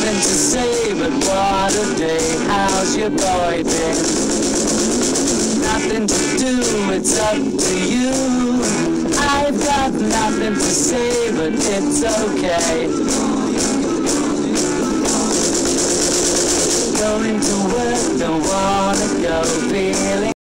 nothing to say, but what a day. How's your boy been? Nothing to do, it's up to you. I've got nothing to say, but it's okay. Going to work, don't wanna go, feeling